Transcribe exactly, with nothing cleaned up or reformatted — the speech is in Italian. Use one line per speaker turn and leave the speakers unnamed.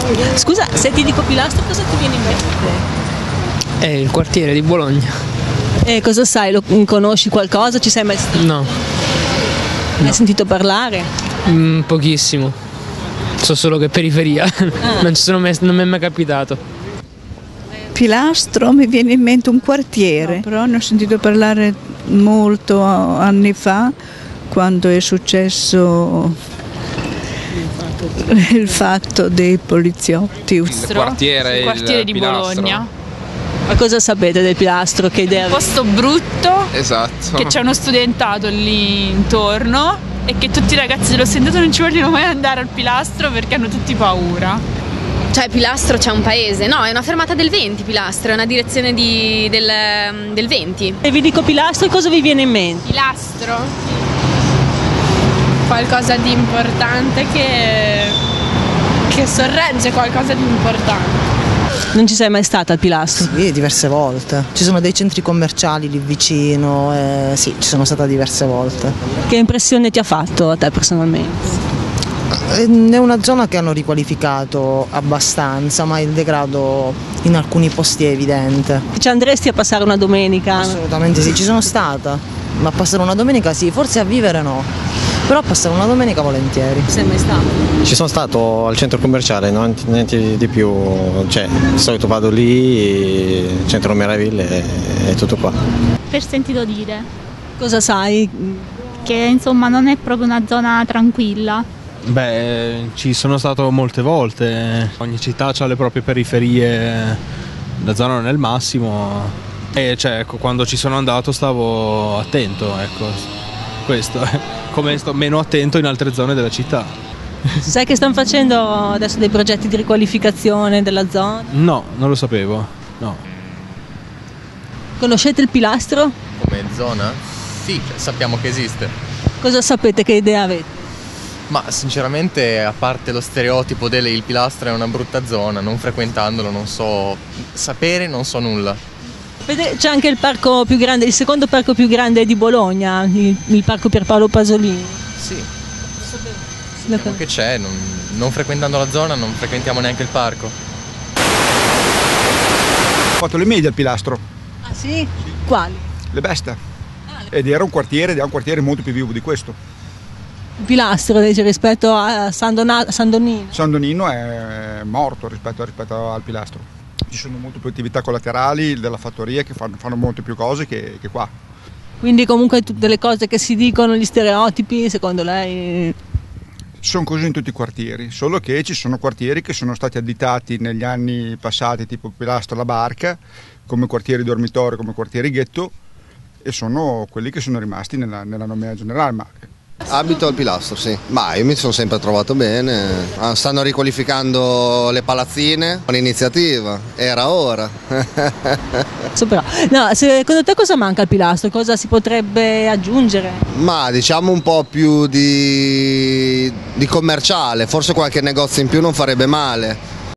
Scusa, se ti dico Pilastro cosa ti viene in mente?
È il quartiere di Bologna.
E cosa sai? Lo conosci qualcosa? Ci sei mai stato?
No.
Hai no. sentito parlare?
Mm, pochissimo. So solo che è periferia. Ah. Non ci sono mai, non mi è mai capitato.
Pilastro mi viene in mente un quartiere, no, però ne ho sentito parlare molto anni fa, quando è successo il fatto dei poliziotti.
Il quartiere,
il quartiere
il
di
Pilastro.
Bologna.
Ma cosa sapete del Pilastro? Che idea?
Un posto brutto,
esatto.
Che c'è uno studentato lì intorno e che tutti i ragazzi dello studentato non ci vogliono mai andare al Pilastro perché hanno tutti paura.
Cioè Pilastro c'è un paese, no, è una fermata del venti Pilastro, è una direzione di, del, del venti.
E vi dico Pilastro, cosa vi viene in mente?
Pilastro? Qualcosa di importante che, che sorregge qualcosa di importante.
Non ci sei mai stata al Pilastro?
Sì, diverse volte. Ci sono dei centri commerciali lì vicino, eh, sì, ci sono stata diverse volte.
Che impressione ti ha fatto a te personalmente?
È una zona che hanno riqualificato abbastanza, ma il degrado in alcuni posti è evidente.
Ci andresti a passare una domenica?
Assolutamente sì, ci sono stata, ma a passare una domenica sì, forse a vivere no, però a passare una domenica volentieri.
Sei mai stato?
Ci sono stato al centro commerciale, no? Niente di più, cioè di solito vado lì, centro meraviglie e tutto qua.
Per sentito dire.
Cosa sai?
Che insomma non è proprio una zona tranquilla.
Beh, ci sono stato molte volte, ogni città ha le proprie periferie, la zona non è il massimo e cioè, ecco, quando ci sono andato stavo attento, ecco, questo, come sto meno attento in altre zone della città.
Sai che stanno facendo adesso dei progetti di riqualificazione della zona?
No, non lo sapevo, no.
Conoscete il Pilastro?
Come zona? Sì, sappiamo che esiste.
Cosa sapete, che idea avete?
Ma sinceramente, a parte lo stereotipo del il Pilastro è una brutta zona, non frequentandolo non so sapere, non so nulla.
C'è anche il parco più grande, il secondo parco più grande di Bologna, il, il parco Pierpaolo Pasolini.
Sì, sappiamo che c'è, non, non frequentando la zona non frequentiamo neanche il parco.
Ho fatto le medie al Pilastro.
Ah sì? Quali?
Le Beste. Ah, le... Ed era un quartiere, ed è un quartiere molto più vivo di questo.
Pilastro dice, rispetto a San, Dona, San Donino.
San Donino è morto rispetto, rispetto al Pilastro. Ci sono molte più attività collaterali della fattoria che fanno, fanno molte più cose che, che qua.
Quindi comunque tutte le cose che si dicono, gli stereotipi, secondo lei?
Sono così in tutti i quartieri, solo che ci sono quartieri che sono stati additati negli anni passati, tipo Pilastro La Barca, come quartieri dormitorio, come quartieri ghetto, e sono quelli che sono rimasti nella, nella nomea generale. Ma
abito al Pilastro, sì, ma io mi sono sempre trovato bene. Stanno riqualificando le palazzine, un'iniziativa, era ora.
No, secondo te cosa manca al Pilastro? Cosa si potrebbe aggiungere?
Ma diciamo un po' più di, di commerciale, forse qualche negozio in più non farebbe male.